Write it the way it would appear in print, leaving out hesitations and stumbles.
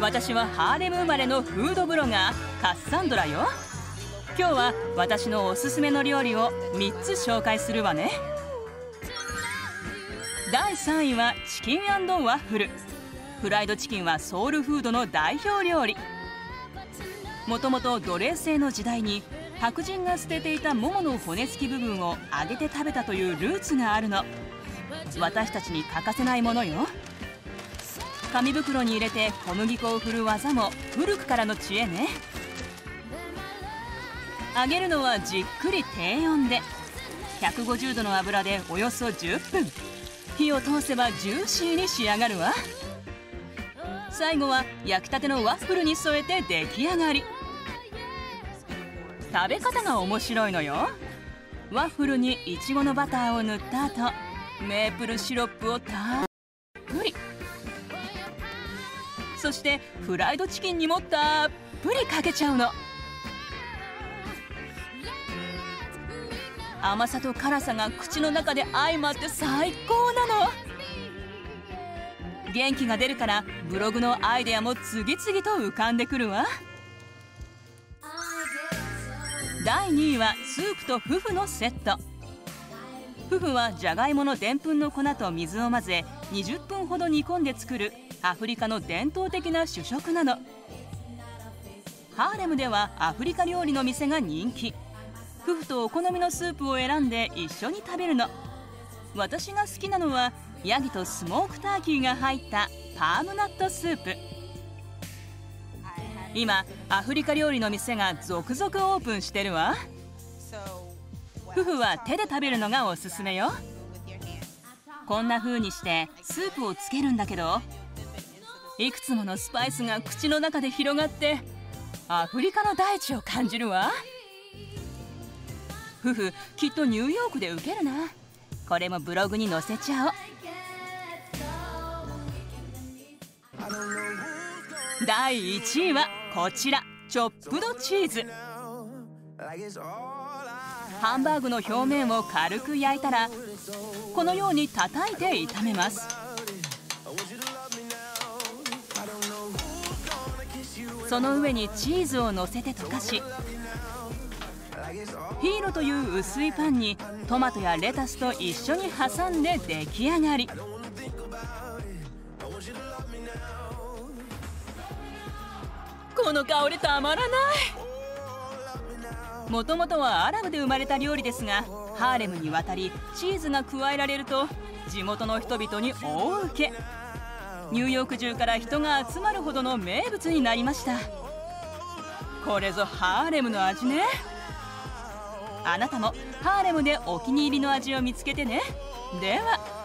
私はハーレム生まれのフードブロガーカッサンドラよ。今日は私のおすすめの料理を3つ紹介するわね。第3位はチキン&ワッフル。フライドチキンはソウルフードの代表料理。もともと奴隷制の時代に白人が捨てていたももの骨付き部分を揚げて食べたというルーツがあるの。私たちに欠かせないものよ。紙袋に入れて小麦粉を振る技も古くからの知恵ね。揚げるのはじっくり低温で150度の油でおよそ10分。火を通せばジューシーに仕上がるわ。最後は焼きたてのワッフルに添えて出来上がり。食べ方が面白いのよ。ワッフルにいちごのバターを塗った後、メープルシロップをたっぷり、そしてフライドチキンにもたっぷりかけちゃうの。甘さと辛さが口の中で相まって最高なの。元気が出るからブログのアイデアも次々と浮かんでくるわ。第2位はスープとフフのセット。フフはじゃがいものでんぷんの粉と水を混ぜ20分ほど煮込んで作るアフリカの伝統的な主食なの。ハーレムではアフリカ料理の店が人気。フフとお好みのスープを選んで一緒に食べるの。私が好きなのはヤギとスモークターキーが入ったパームナットスープ。今アフリカ料理の店が続々オープンしてるわ。フフは手で食べるのがおすすめよ。こんな風にしてスープをつけるんだけど、いくつものスパイスが口の中で広がってアフリカの大地を感じるわ。フフきっとニューヨークでウケるな。これもブログに載せちゃおう。第1位はこちら、チョップドチーズ。ハンバーグの表面を軽く焼いたらこのように叩いて炒めます。その上にチーズを乗せて溶かし、ヒーロという薄いパンにトマトやレタスと一緒に挟んで出来上がり。この香りたまらない。もともとはアラブで生まれた料理ですが、ハーレムに渡りチーズが加えられると地元の人々に大ウケ。ニューヨーク中から人が集まるほどの名物になりました。これぞハーレムの味ね。あなたもハーレムでお気に入りの味を見つけてね。では。